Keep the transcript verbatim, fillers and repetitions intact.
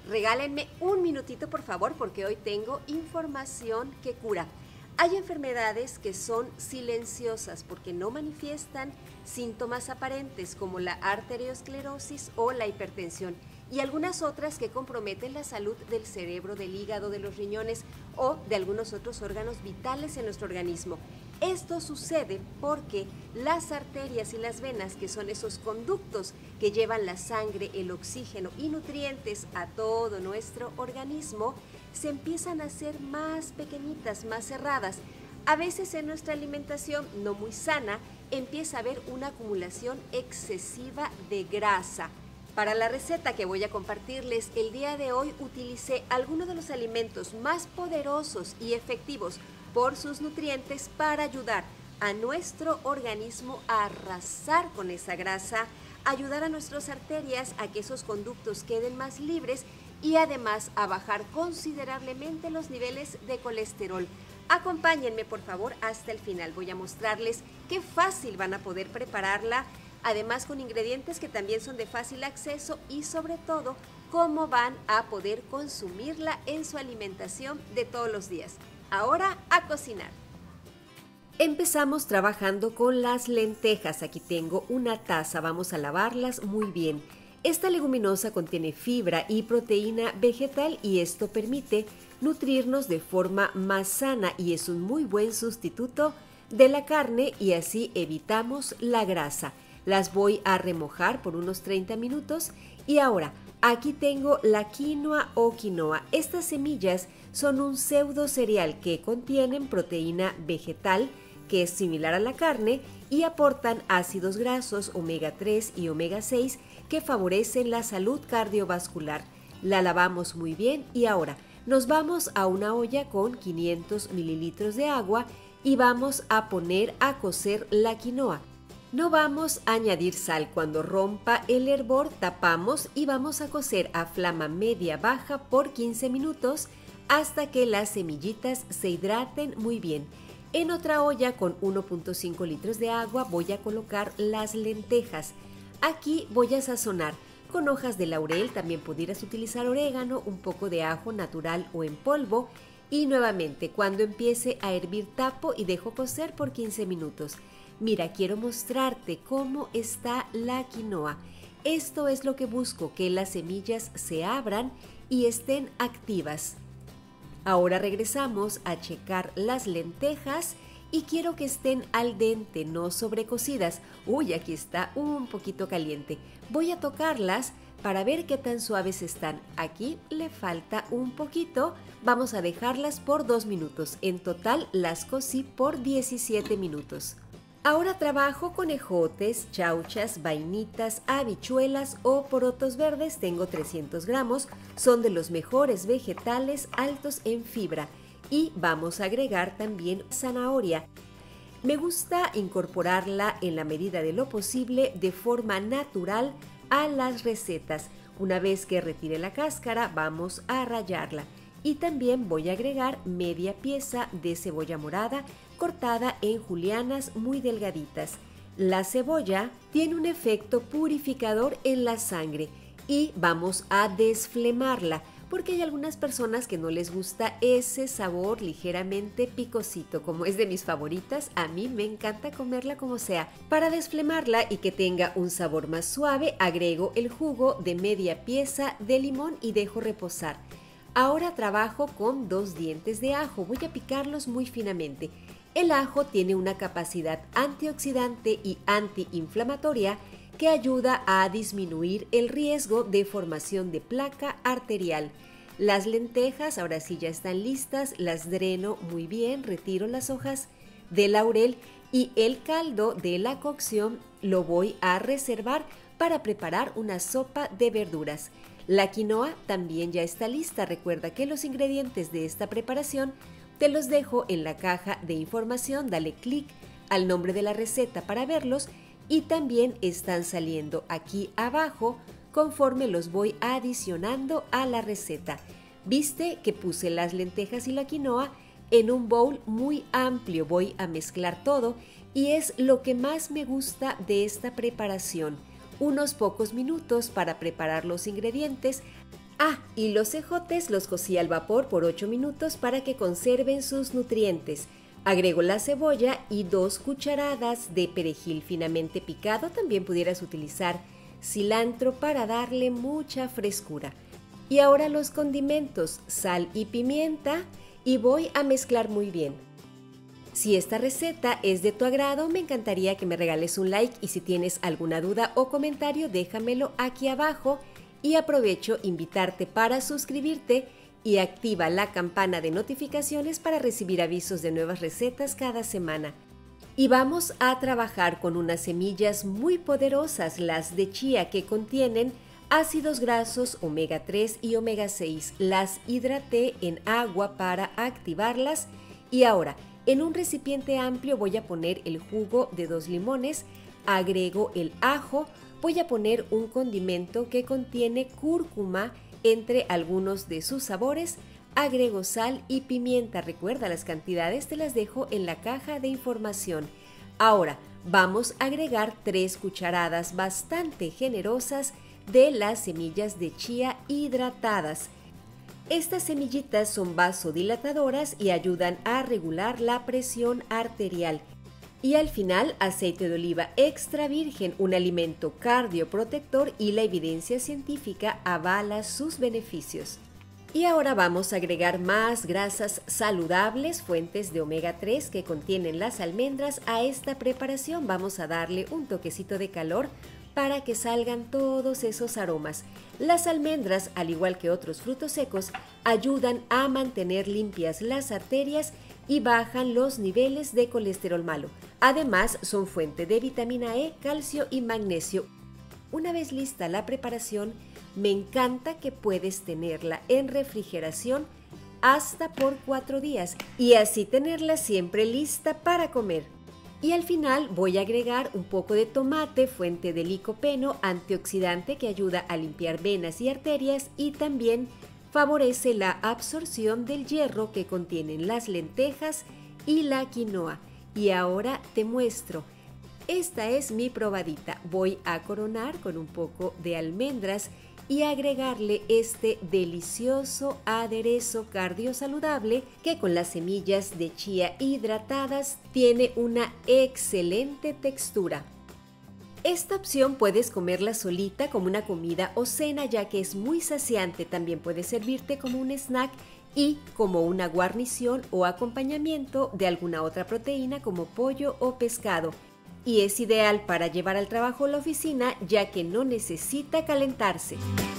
Regálenme un minutito, por favor, porque hoy tengo información que cura. Hay enfermedades que son silenciosas porque no manifiestan síntomas aparentes como la arteriosclerosis o la hipertensión y algunas otras que comprometen la salud del cerebro, del hígado, de los riñones o de algunos otros órganos vitales en nuestro organismo. Esto sucede porque las arterias y las venas, que son esos conductos que llevan la sangre, el oxígeno y nutrientes a todo nuestro organismo, se empiezan a hacer más pequeñitas, más cerradas. A veces en nuestra alimentación no muy sana empieza a haber una acumulación excesiva de grasa. Para la receta que voy a compartirles el día de hoy utilicé algunos de los alimentos más poderosos y efectivos por sus nutrientes para ayudar a nuestro organismo a arrasar con esa grasa, ayudar a nuestras arterias a que esos conductos queden más libres y además a bajar considerablemente los niveles de colesterol. Acompáñenme por favor hasta el final, voy a mostrarles qué fácil van a poder prepararla, además con ingredientes que también son de fácil acceso y sobre todo cómo van a poder consumirla en su alimentación de todos los días. Ahora a cocinar. Empezamos trabajando con las lentejas. Aquí tengo una taza, vamos a lavarlas muy bien. Esta leguminosa contiene fibra y proteína vegetal y esto permite nutrirnos de forma más sana y es un muy buen sustituto de la carne y así evitamos la grasa. Las voy a remojar por unos treinta minutos y ahora aquí tengo la quinoa o quinoa. Estas semillas son un pseudo cereal que contienen proteína vegetal que es similar a la carne y aportan ácidos grasos omega tres y omega seis que favorecen la salud cardiovascular. La lavamos muy bien y ahora nos vamos a una olla con quinientos mililitros de agua y vamos a poner a cocer la quinoa. No vamos a añadir sal. Cuando rompa el hervor tapamos y vamos a cocer a flama media baja por quince minutos hasta que las semillitas se hidraten muy bien. En otra olla con uno punto cinco litros de agua voy a colocar las lentejas. Aquí voy a sazonar con hojas de laurel, también pudieras utilizar orégano, un poco de ajo natural o en polvo y nuevamente cuando empiece a hervir tapo y dejo cocer por quince minutos. Mira, quiero mostrarte cómo está la quinoa. Esto es lo que busco, que las semillas se abran y estén activas. Ahora regresamos a checar las lentejas y quiero que estén al dente, no sobrecocidas. Uy, aquí está un poquito caliente. Voy a tocarlas para ver qué tan suaves están. Aquí le falta un poquito. Vamos a dejarlas por dos minutos. En total las cocí por diecisiete minutos. Ahora trabajo con ejotes, chauchas, vainitas, habichuelas o porotos verdes. Tengo trescientos gramos, son de los mejores vegetales altos en fibra. Y vamos a agregar también zanahoria. Me gusta incorporarla en la medida de lo posible de forma natural a las recetas. Una vez que retire la cáscara, vamos a rallarla. Y también voy a agregar media pieza de cebolla morada cortada en julianas muy delgaditas. La cebolla tiene un efecto purificador en la sangre y vamos a desflemarla porque hay algunas personas que no les gusta ese sabor ligeramente picosito, como es de mis favoritas. A mí me encanta comerla como sea. Para desflemarla y que tenga un sabor más suave, agrego el jugo de media pieza de limón y dejo reposar. Ahora trabajo con dos dientes de ajo, voy a picarlos muy finamente. El ajo tiene una capacidad antioxidante y antiinflamatoria que ayuda a disminuir el riesgo de formación de placa arterial. Las lentejas ahora sí ya están listas, las dreno muy bien, retiro las hojas de laurel y el caldo de la cocción lo voy a reservar para preparar una sopa de verduras. La quinoa también ya está lista. Recuerda que los ingredientes de esta preparación te los dejo en la caja de información. Dale clic al nombre de la receta para verlos y también están saliendo aquí abajo conforme los voy adicionando a la receta. Viste que puse las lentejas y la quinoa en un bowl muy amplio. Voy a mezclar todo y es lo que más me gusta de esta preparación. Unos pocos minutos para preparar los ingredientes. Ah, y los ejotes los cocí al vapor por ocho minutos para que conserven sus nutrientes. Agrego la cebolla y dos cucharadas de perejil finamente picado. También pudieras utilizar cilantro para darle mucha frescura. Y ahora los condimentos, sal y pimienta, y voy a mezclar muy bien. Si esta receta es de tu agrado, me encantaría que me regales un like, y si tienes alguna duda o comentario, déjamelo aquí abajo. Y aprovecho invitarte para suscribirte y activa la campana de notificaciones para recibir avisos de nuevas recetas cada semana. Y vamos a trabajar con unas semillas muy poderosas, las de chía, que contienen ácidos grasos omega tres y omega seis. Las hidraté en agua para activarlas y ahora en un recipiente amplio voy a poner el jugo de dos limones, agrego el ajo, voy a poner un condimento que contiene cúrcuma entre algunos de sus sabores, agrego sal y pimienta. Recuerda, las cantidades te las dejo en la caja de información. Ahora vamos a agregar tres cucharadas bastante generosas de las semillas de chía hidratadas. Estas semillitas son vasodilatadoras y ayudan a regular la presión arterial. Y al final, aceite de oliva extra virgen, un alimento cardioprotector, y la evidencia científica avala sus beneficios. Y ahora vamos a agregar más grasas saludables, fuentes de omega tres que contienen las almendras. A esta preparación vamos a darle un toquecito de calor para que salgan todos esos aromas. Las almendras, al igual que otros frutos secos, ayudan a mantener limpias las arterias y bajan los niveles de colesterol malo. Además, son fuente de vitamina E, calcio y magnesio. Una vez lista la preparación, me encanta que puedes tenerla en refrigeración hasta por cuatro días y así tenerla siempre lista para comer. Y al final voy a agregar un poco de tomate, fuente de licopeno, antioxidante que ayuda a limpiar venas y arterias y también favorece la absorción del hierro que contienen las lentejas y la quinoa. Y ahora te muestro. Esta es mi probadita. Voy a coronar con un poco de almendras y agregarle este delicioso aderezo cardiosaludable que con las semillas de chía hidratadas tiene una excelente textura. Esta opción puedes comerla solita como una comida o cena, ya que es muy saciante. También puede servirte como un snack y como una guarnición o acompañamiento de alguna otra proteína como pollo o pescado. Y es ideal para llevar al trabajo o la oficina, ya que no necesita calentarse.